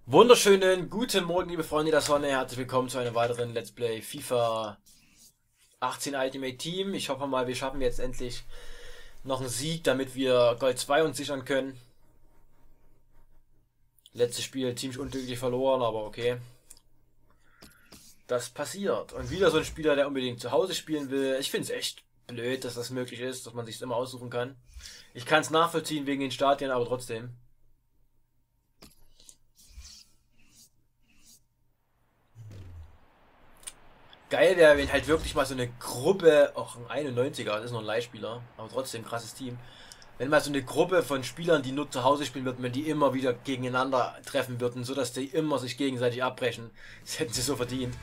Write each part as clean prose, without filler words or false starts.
Wunderschönen guten Morgen, liebe Freunde der Sonne. Herzlich willkommen zu einem weiteren Let's Play FIFA 18 Ultimate Team. Ich hoffe mal, wir schaffen jetzt endlich noch einen Sieg, damit wir Gold 2 uns sichern können. Letztes Spiel ziemlich unglücklich verloren, aber okay. Das passiert. Und wieder so ein Spieler, der unbedingt zu Hause spielen will. Ich finde es echt blöd, dass das möglich ist, dass man sich immer aussuchen kann. Ich kann es nachvollziehen wegen den Stadien, aber trotzdem. Geil wäre, wenn halt wirklich mal so eine Gruppe, auch ein 91er, das ist noch ein Leihspieler, aber trotzdem krasses Team. Wenn mal so eine Gruppe von Spielern, die nur zu Hause spielen würden, wenn die immer wieder gegeneinander treffen würden, so dass die immer sich gegenseitig abbrechen, das hätten sie so verdient.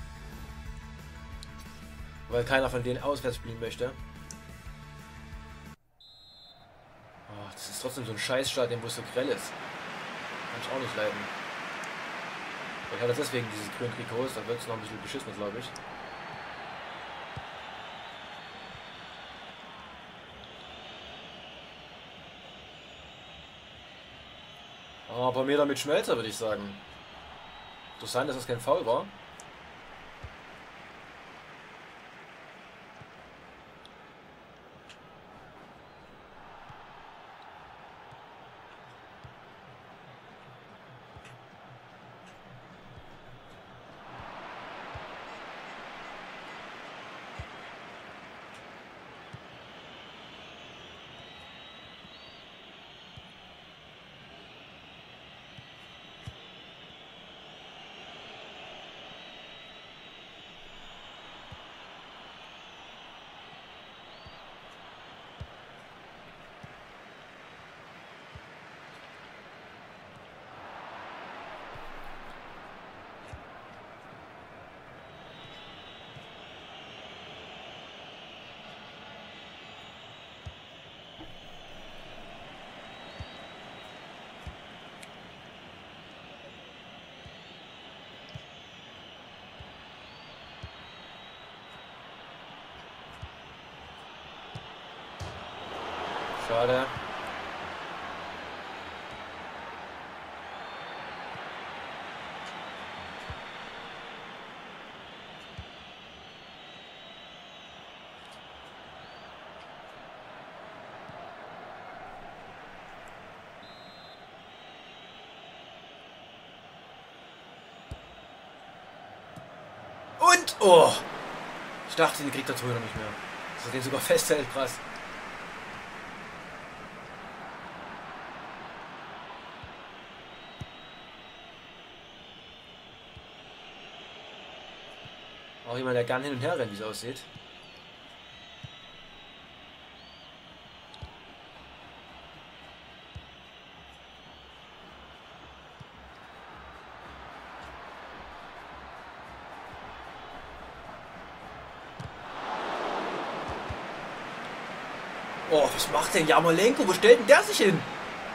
Weil keiner von denen auswärts spielen möchte. Oh, das ist trotzdem so ein Scheißstadion, wo es so grell ist. Kann ich auch nicht leiden. Ich hatte deswegen dieses grüne Trikots, da wird es noch ein bisschen beschissen, glaube ich. Aber ein paar Meter mit Schmelzer, würde ich sagen. Interessant, dass das kein Foul war. Schade. Und, oh! Ich dachte, den kriegt der Torhüter nicht mehr. Dass er den sogar festhält, krass. Auch jemand, der gern hin und her rennt, wie es aussieht. Oh, was macht denn Yarmolenko? Wo stellt denn der sich hin?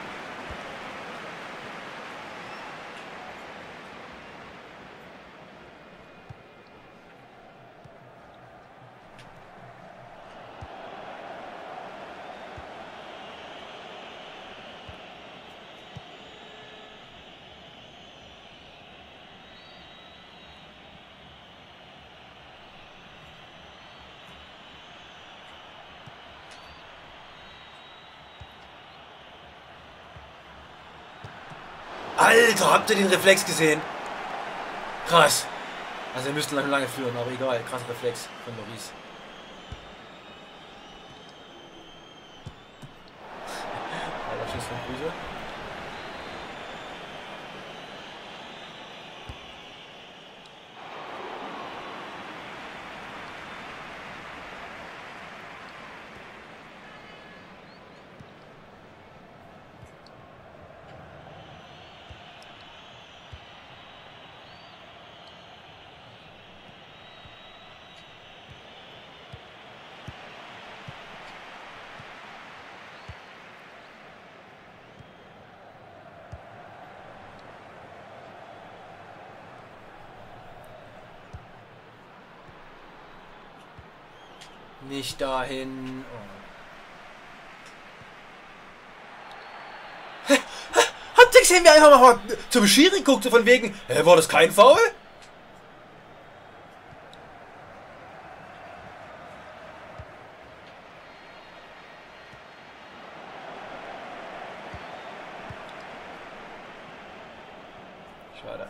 Alter, habt ihr den Reflex gesehen? Krass. Also, wir müssten lange führen, aber egal. Krasser Reflex von Maurice. Alter, Schuss von Grüße. Nicht dahin. Oh. Habt ihr nicht sehen, wir einfach mal zum Schiri guckt, so von wegen, war das kein Foul? Schade.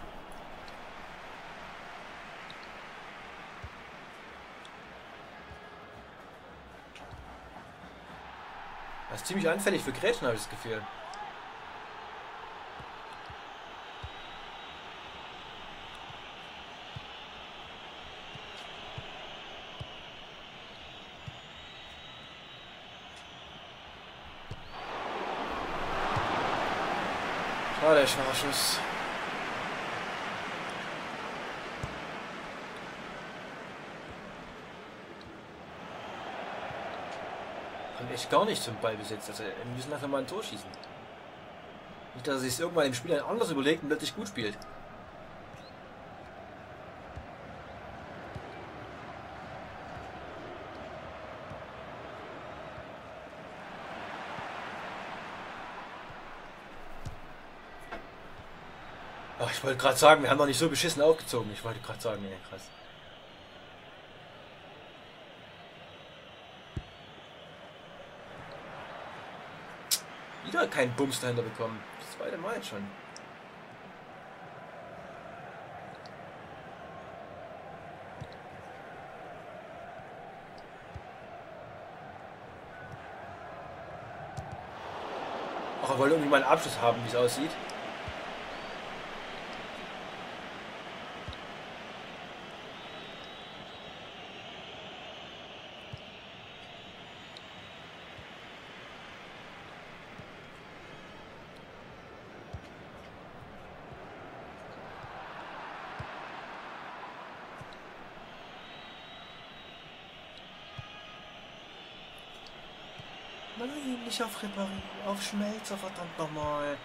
Das ist ziemlich anfällig für Grätschen, habe ich das Gefühl. Schade, schwacher Schuss. Kommt echt gar nicht zum Ballbesitz. Also, wir müssen einfach mal ein Tor schießen. Nicht, dass er sich irgendwann im Spiel anders überlegt und plötzlich gut spielt. Ach, ich wollte gerade sagen, wir haben noch nicht so beschissen aufgezogen. Ich wollte gerade sagen, ey, krass. Wieder keinen Bums dahinter bekommen. Das zweite Mal jetzt schon. Ach, er wollte irgendwie mal einen Abschluss haben, wie es aussieht. Nein, nicht auf Ribéry, auf Schmelzer, verdammt nochmal.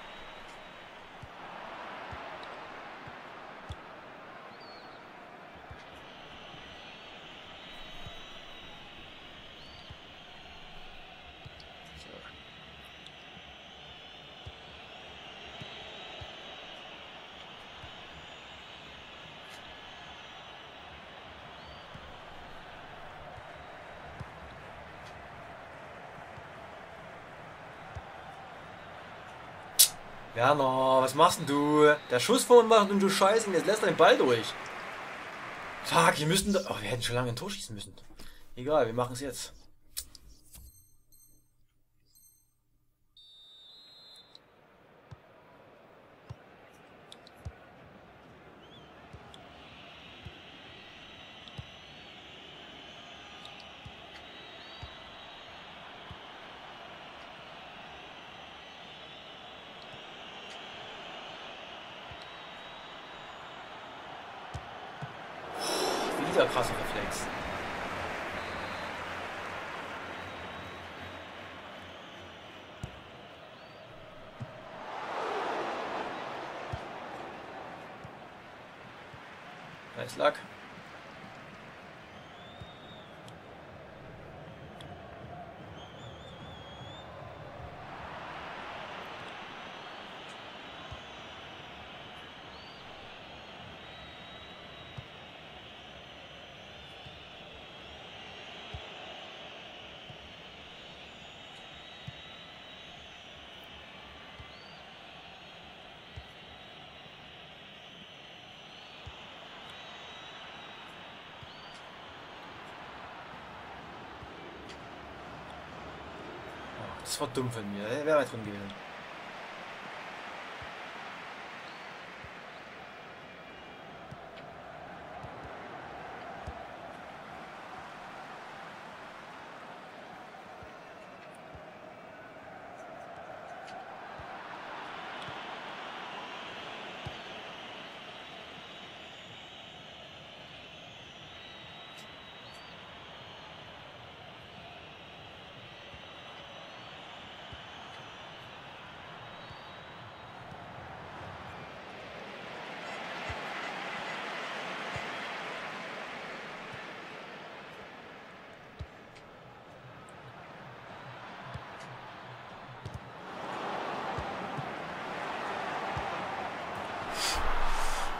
Werner, was machst denn du? Der Schuss vorhin macht und du Scheiße, jetzt lässt er den Ball durch. Fuck, wir müssten da. Oh, wir hätten schon lange ein Tor schießen müssen. Egal, wir machen es jetzt. Wieder krasser Reflex. Nice luck. Das war dumm von mir. Wäre weit drin gewesen.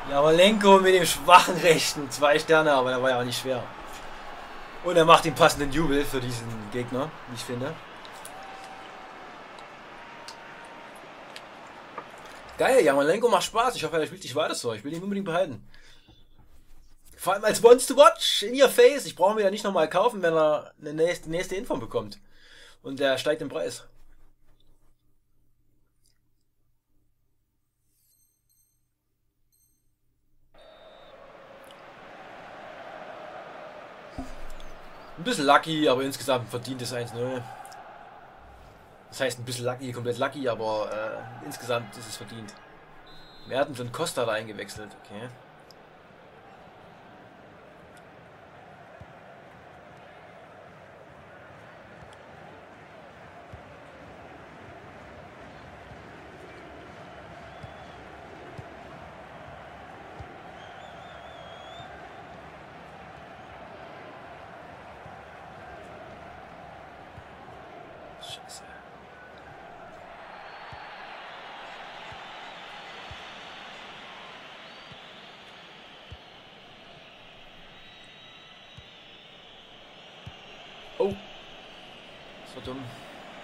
Jamalenko mit dem schwachen Rechten. 2 Sterne, aber der war ja auch nicht schwer. Und er macht den passenden Jubel für diesen Gegner, wie ich finde. Geil, Jamalenko macht Spaß. Ich hoffe, er spielt sich weiter so. Ich will ihn unbedingt behalten. Vor allem als Once to Watch in your face. Ich brauche mir ja nicht nochmal kaufen, wenn er eine nächste Info bekommt. Und der steigt im Preis. Ein bisschen lucky, aber insgesamt verdient es 1-0. Das heißt ein bisschen lucky, komplett lucky, aber insgesamt ist es verdient. Mertens und Costa da eingewechselt, okay. Scheiße. Oh. Das war dumm.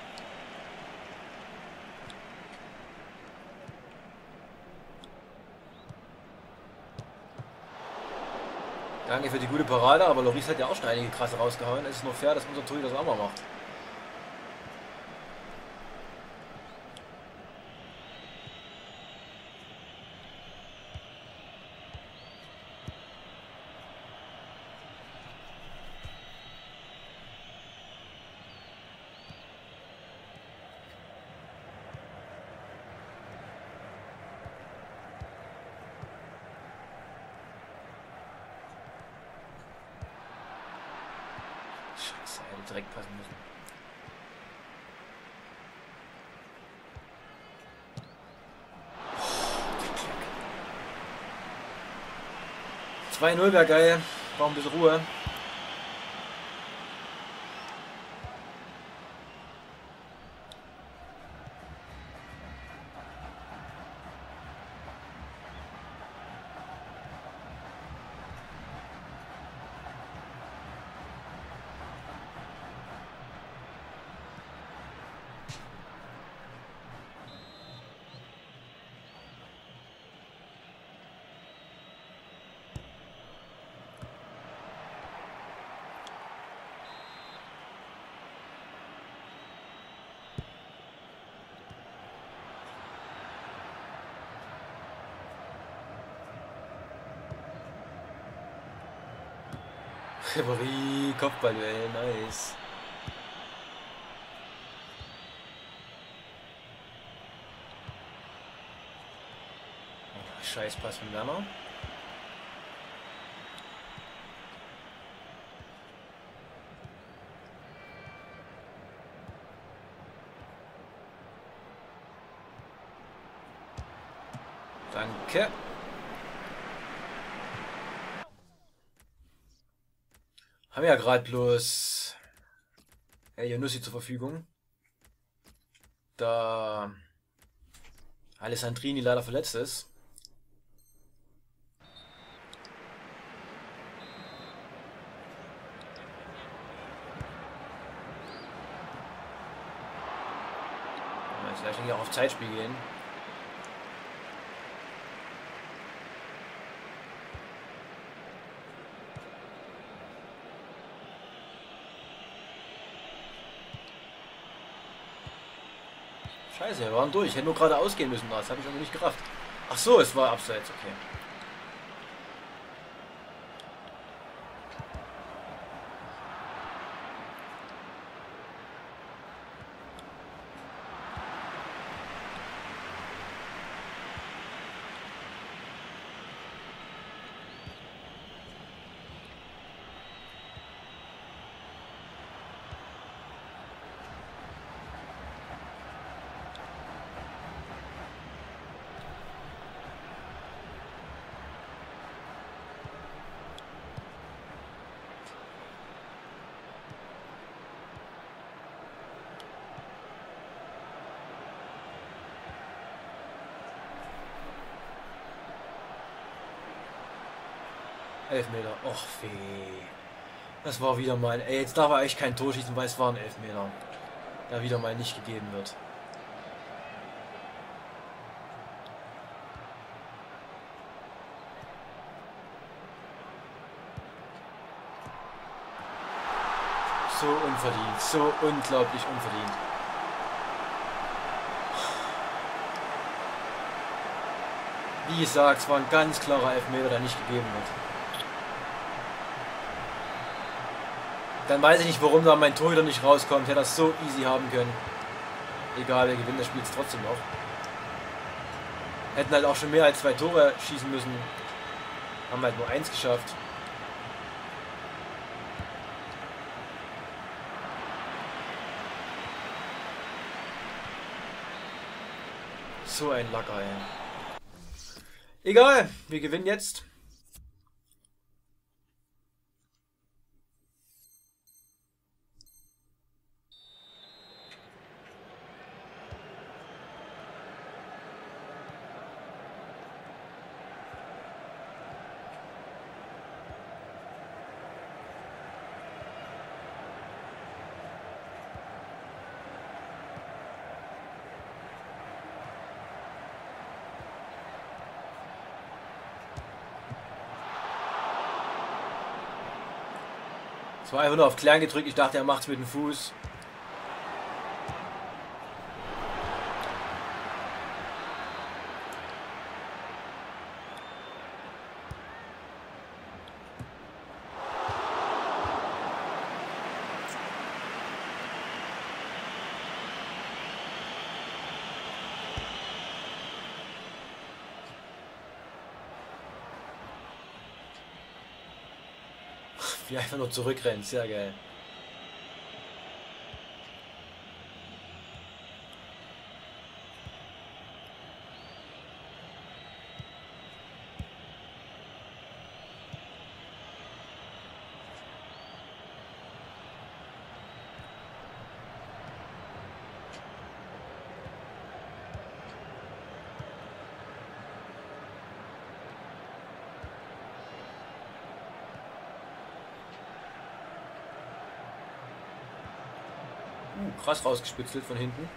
Danke für die gute Parade, aber Loris hat ja auch schon einige krasse rausgehauen. Es ist nur fair, dass unser Torhüter das auch mal macht. Scheiße, er hätte direkt passen müssen. Oh, 2-0 wäre geil. Brauchen ein bisschen Ruhe. Ribéry, Kopfballduell, nice. Oh, scheiß Pass von Werner. Danke. Haben wir ja gerade bloß Janussi zur Verfügung. Da Alessandrini leider verletzt ist. Jetzt gleich hier auch auf Zeitspiel gehen. Scheiße, wir waren durch. Ich hätte nur gerade ausgehen müssen. Das habe ich aber nicht gerafft. Ach so, es war abseits, okay. Elfmeter. Och, weh. Das war wieder mal... Ey, jetzt darf er echt kein Tor schießen, weil es war ein Elfmeter. Der wieder mal nicht gegeben wird. So unverdient. So unglaublich unverdient. Wie gesagt, es war ein ganz klarer Elfmeter, der nicht gegeben wird. Dann weiß ich nicht, warum da mein Torhüter nicht rauskommt. Hätte das so easy haben können. Egal, wir gewinnen das Spiel trotzdem noch. Hätten halt auch schon mehr als 2 Tore schießen müssen. Haben halt nur 1 geschafft. So ein Lacker, ey. Egal, wir gewinnen jetzt. Es war einfach nur auf Klären gedrückt. Ich dachte, er macht es mit dem Fuß. Wie einfach nur zurückrennt. Sehr geil. Krass rausgespitzelt von hinten.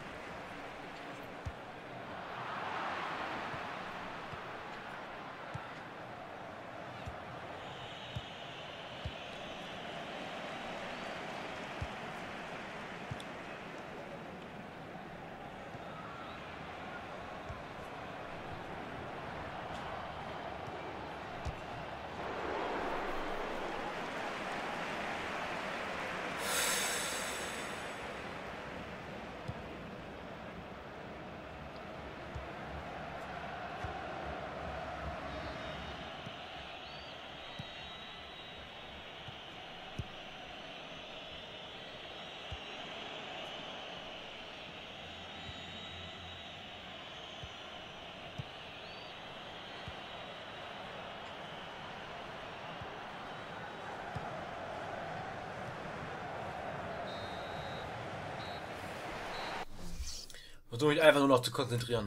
Versuche mich einfach nur noch zu konzentrieren.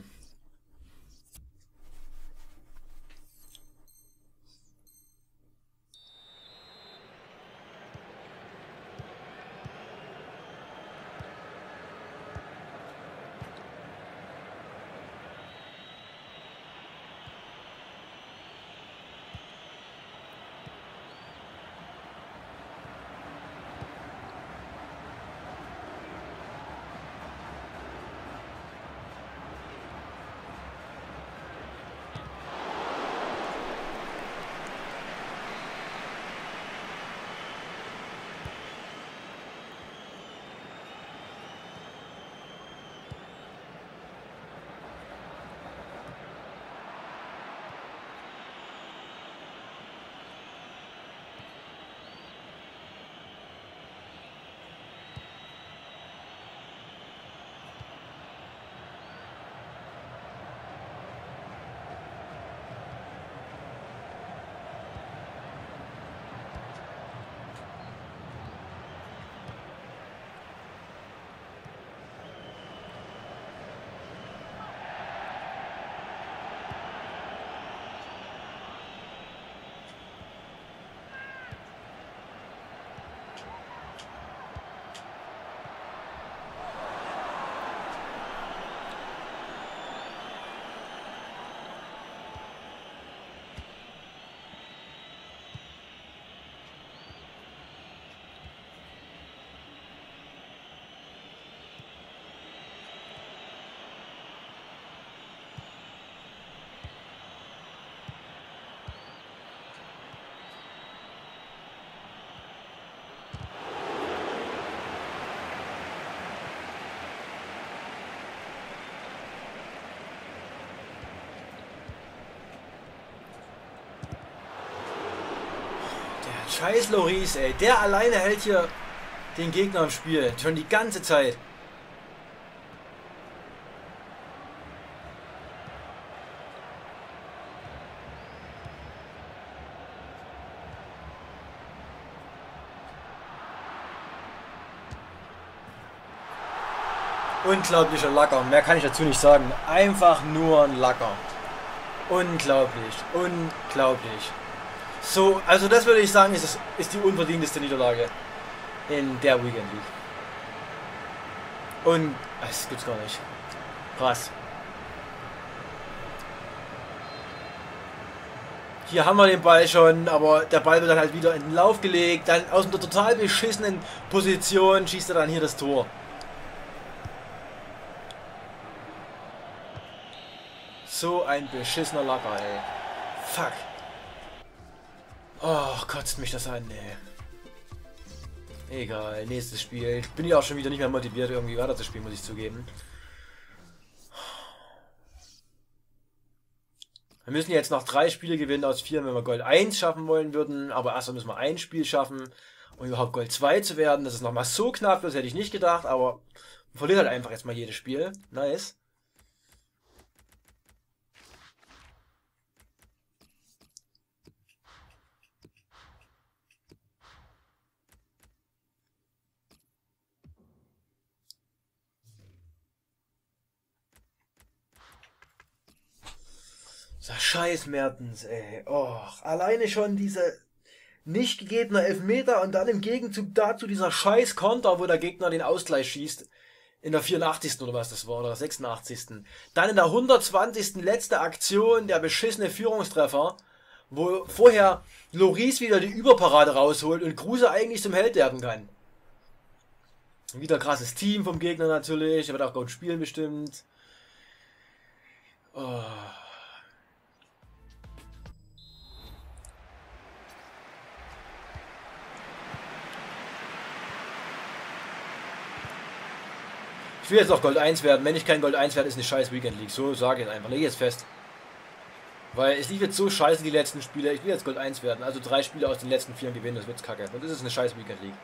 Scheiß Loris, ey. Der alleine hält hier den Gegner im Spiel. Schon die ganze Zeit. Unglaublicher Lacker. Mehr kann ich dazu nicht sagen. Einfach nur ein Lacker. Unglaublich. Unglaublich. So, also das würde ich sagen, ist die unverdienteste Niederlage in der Weekend League. Und das gibt's gar nicht. Krass. Hier haben wir den Ball schon, aber der Ball wird dann halt wieder in den Lauf gelegt. Dann aus einer total beschissenen Position schießt er dann hier das Tor. So ein beschissener Lacker, ey. Fuck. Oh, kotzt mich das an, ey. Egal, nächstes Spiel. Bin ich auch schon wieder nicht mehr motiviert, irgendwie weiter zu spielen, muss ich zugeben. Wir müssen jetzt noch 3 Spiele gewinnen aus 4, wenn wir Gold 1 schaffen wollen würden. Aber erstmal müssen wir ein Spiel schaffen, um überhaupt Gold 2 zu werden. Das ist nochmal so knapp, das hätte ich nicht gedacht. Aber man verliert halt einfach jetzt mal jedes Spiel. Nice. So, scheiß Mertens, ey. Oh, alleine schon diese nicht gegebene Elfmeter und dann im Gegenzug dazu dieser scheiß Konter, wo der Gegner den Ausgleich schießt. In der 84. oder was das war, oder 86. Dann in der 120. letzte Aktion, der beschissene Führungstreffer, wo vorher Loris wieder die Überparade rausholt und Kruse eigentlich zum Held werden kann. Wieder krasses Team vom Gegner natürlich, er wird auch gut spielen bestimmt. Oh. Ich will jetzt noch Gold 1 werden. Wenn ich kein Gold 1 werde, ist eine scheiß Weekend League. So sage ich einfach. Leg jetzt fest. Weil es lief jetzt so scheiße die letzten Spiele. Ich will jetzt Gold 1 werden. Also 3 Spiele aus den letzten 4 gewinnen. Das wird's kacke. Und das ist eine scheiß Weekend League.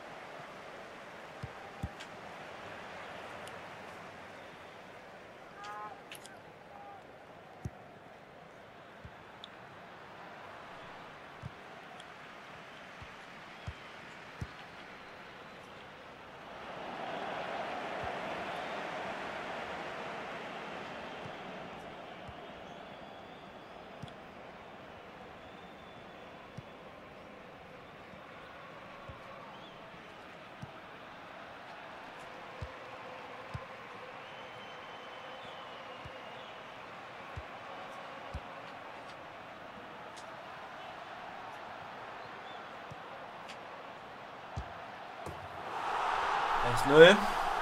Eins 0.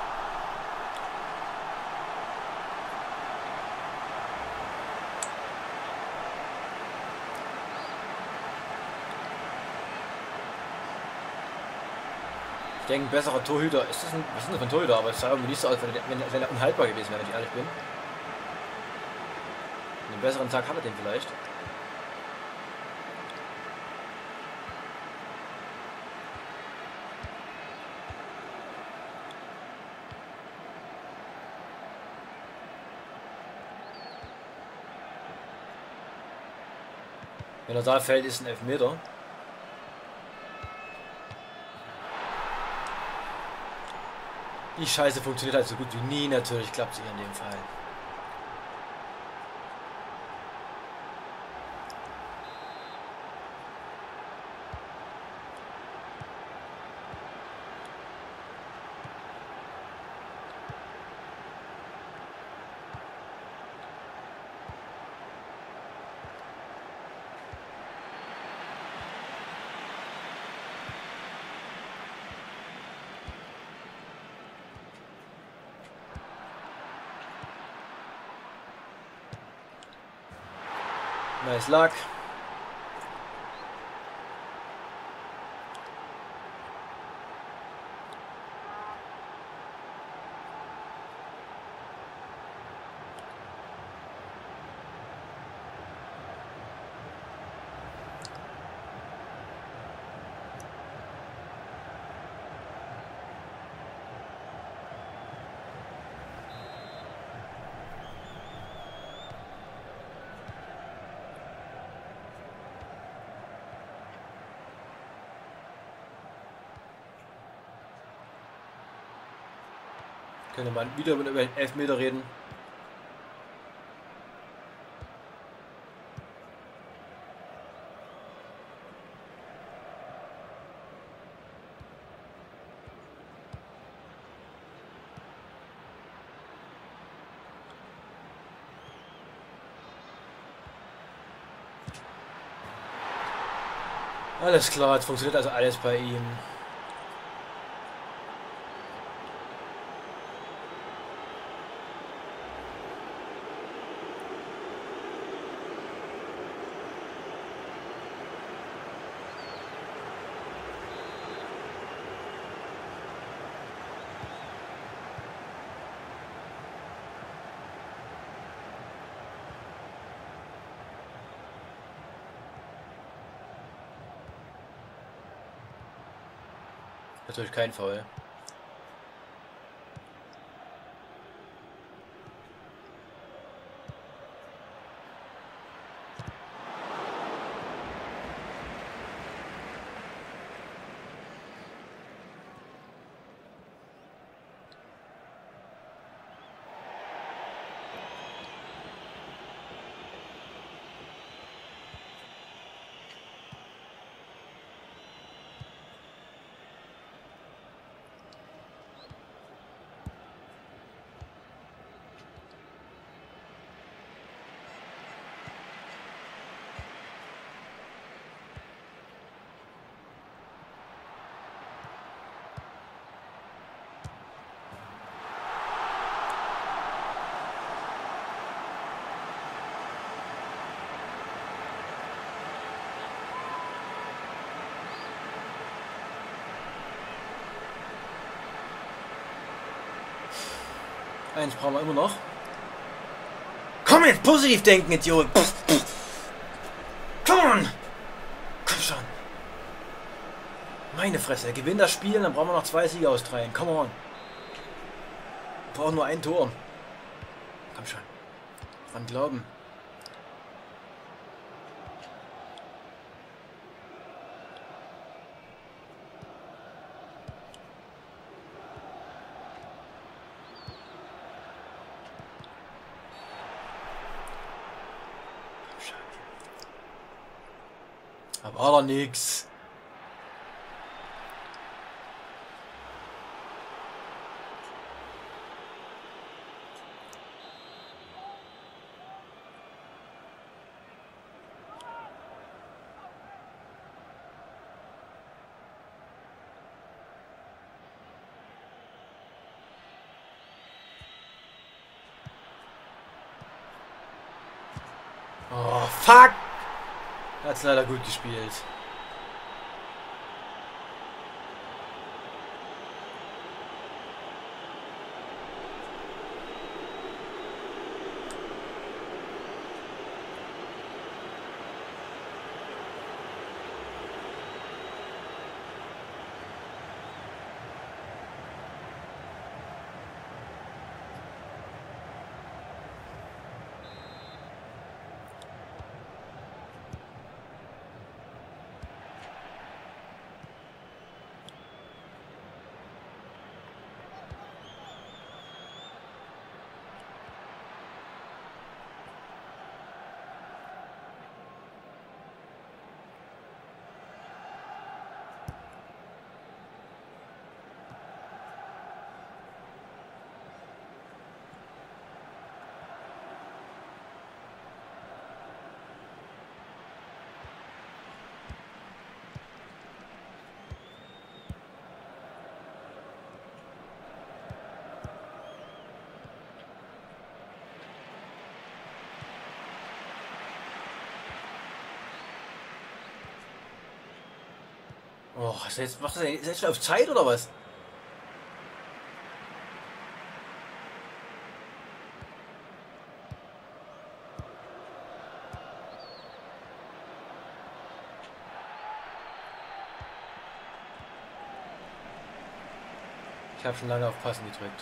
Ich denke, ein besserer Torhüter. Ist das ein, was ist denn das für ein Torhüter? Aber es sah irgendwie nicht so aus, wenn er unhaltbar gewesen wäre, wenn ich ehrlich bin. Einen besseren Tag hat er den vielleicht. Wenn er da fällt, ist ein Elfmeter. Die Scheiße funktioniert halt so gut wie nie, natürlich klappt sie in dem Fall. Nice luck. Könnte man wieder über den Elfmeter reden. Alles klar, jetzt funktioniert also alles bei ihm. Natürlich kein Foul. Eins brauchen wir immer noch. Komm jetzt, positiv denken, Idiot! Come on! Komm schon! Meine Fresse, gewinnt das Spiel, dann brauchen wir noch 2 Siege aus 3. Come on! Wir brauchen nur ein Tor. Komm schon. Dran glauben. Aber war doch nix. Oh, fuck! Er hat's leider gut gespielt. Oh, ist jetzt, macht das jetzt schon auf Zeit oder was? Ich habe schon lange auf Passen gedrückt.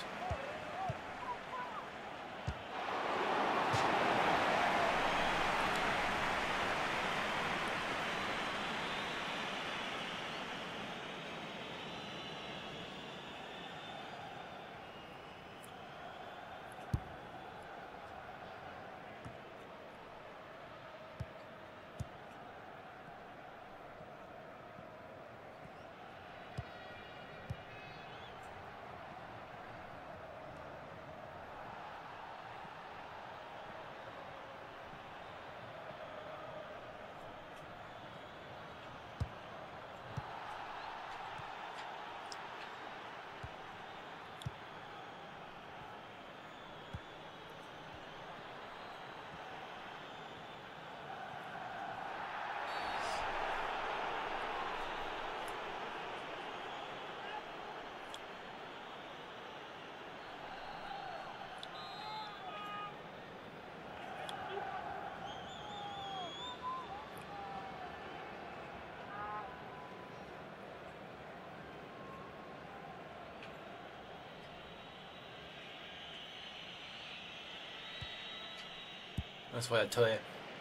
Das war ja toll.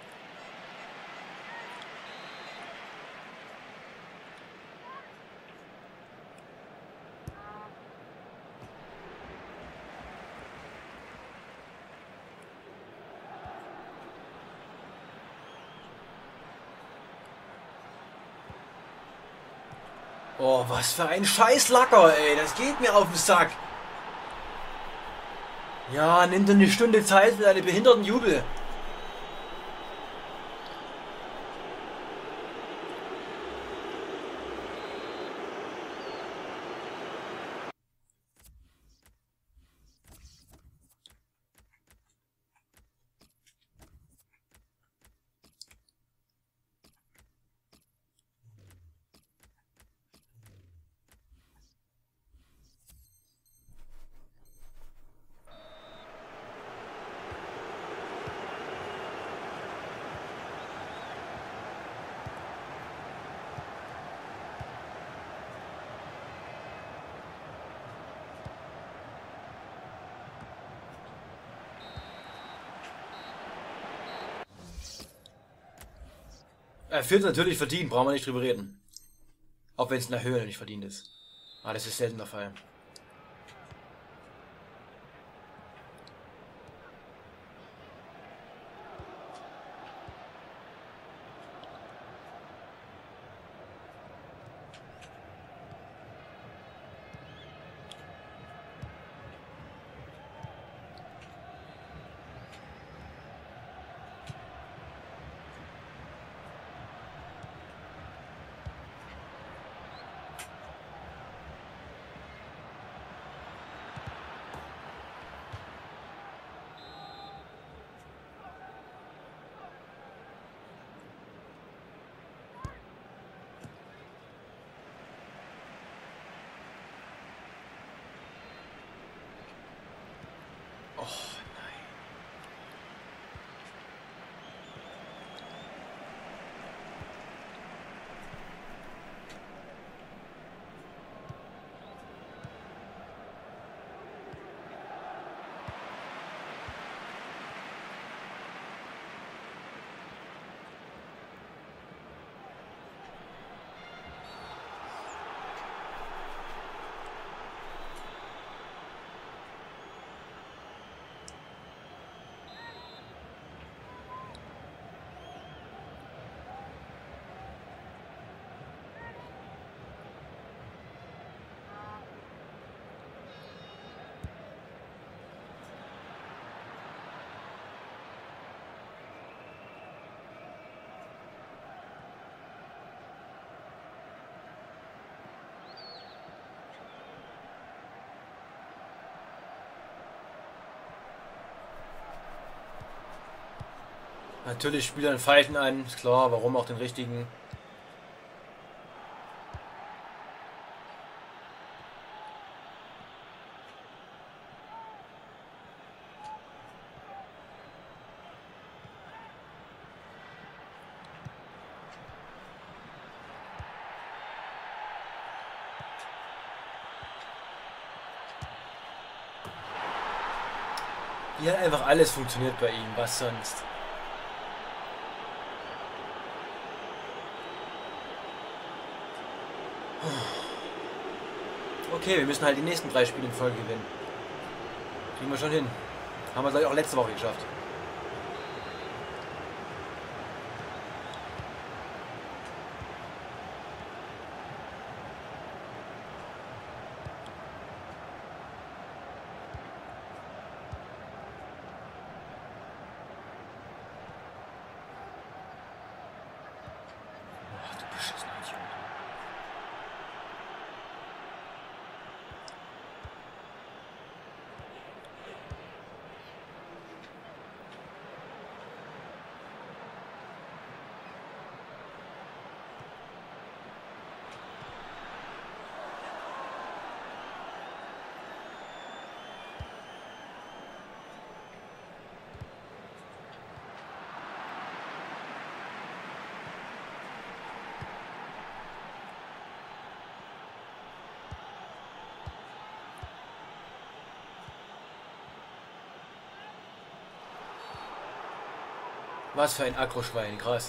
Oh, was für ein Scheißlacker, ey. Das geht mir auf den Sack. Ja, nimm dir eine Stunde Zeit für deine behinderten Jubel. Er führt natürlich verdient, brauchen wir nicht drüber reden. Auch wenn es in der Höhe nicht verdient ist. Aber das ist selten der Fall. Oh nein. Natürlich spielt er einen Falschen an, ist klar, warum auch den richtigen. Hier hat einfach alles funktioniert bei ihm, was sonst. Okay, wir müssen halt die nächsten 3 Spiele in Folge gewinnen. Kriegen wir schon hin. Haben wir gleich auch letzte Woche geschafft. Ach, du beschissener Idiot. Was für ein Akroschwein, krass.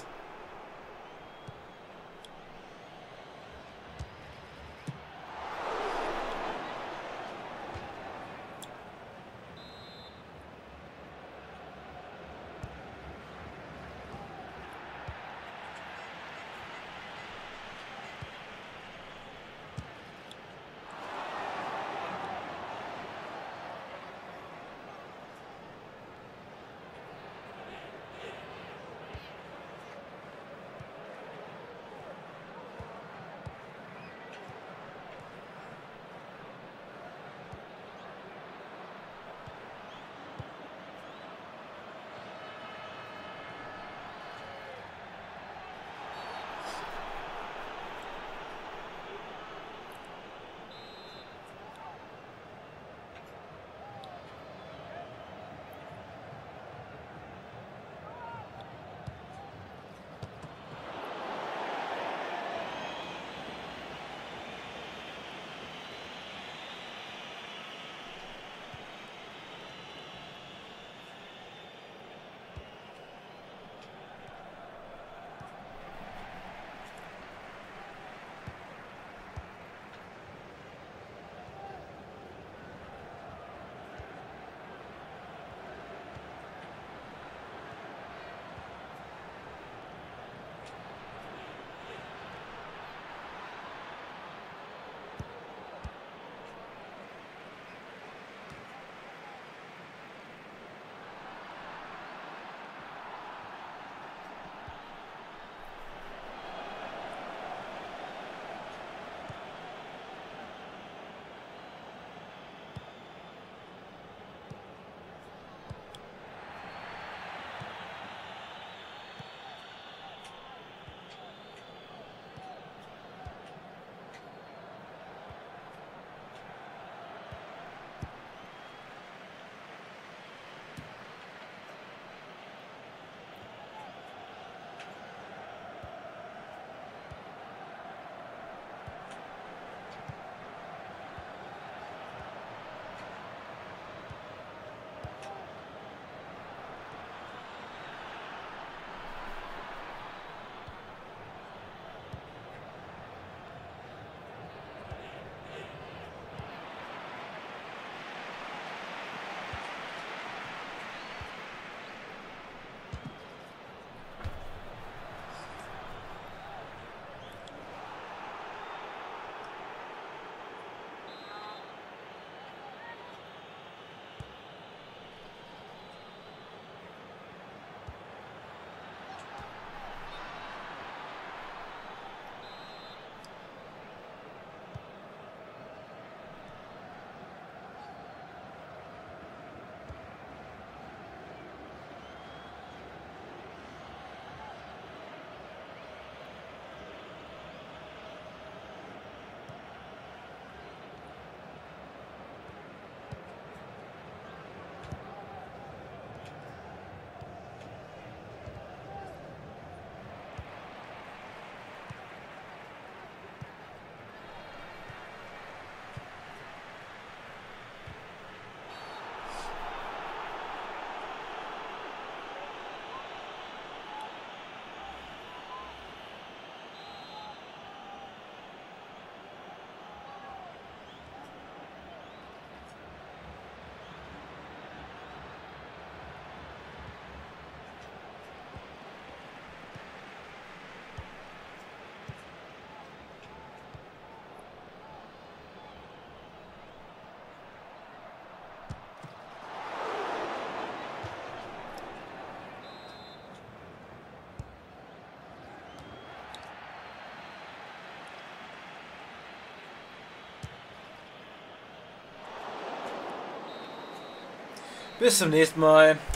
Bis zum nächsten Mal.